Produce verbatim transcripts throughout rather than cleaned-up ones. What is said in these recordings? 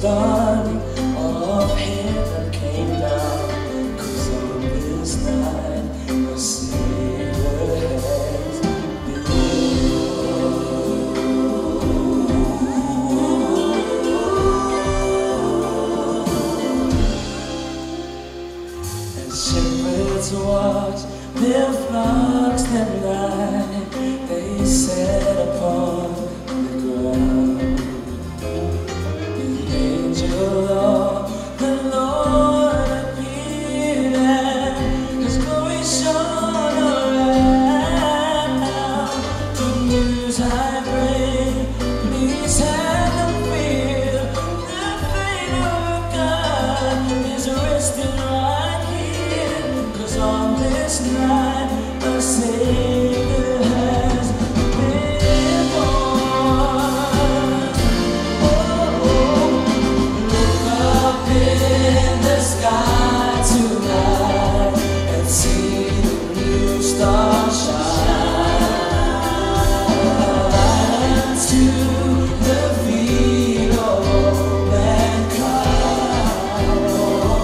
body of heaven came down, 'cause on this night a Savior has been born. And shepherds watch their flocks that night, they sat upon the ground. The angel of the Lord appeared, and His glory shone around. The news I bring, please have no fear. The fate of God is resting right here, 'cause on this night a Savior has been born. Oh, look up in the sky tonight and see the new star shine to the feet of all mankind. Oh,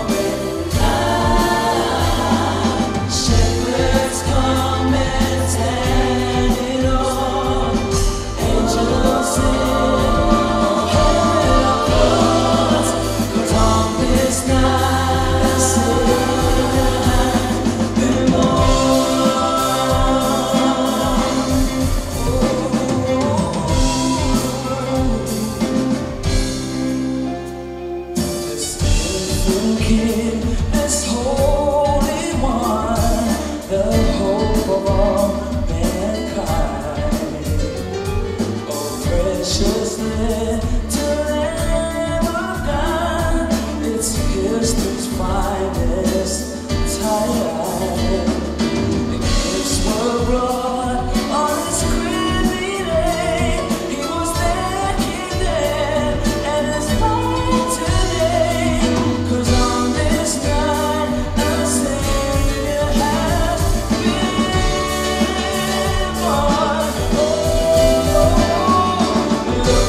mankind. Shepherds come and stand it on. Angels sing, heaven applauds, 'cause on this night a Savior has been born. This infant King, this Holy One, the hope of all mankind. Oh, precious little Lamb of God, it's history's finest time. The gifts were brought on His creepy day. He was there, King then, and is mine today. 'Cause on this night a Savior has been born. Oh, look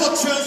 what church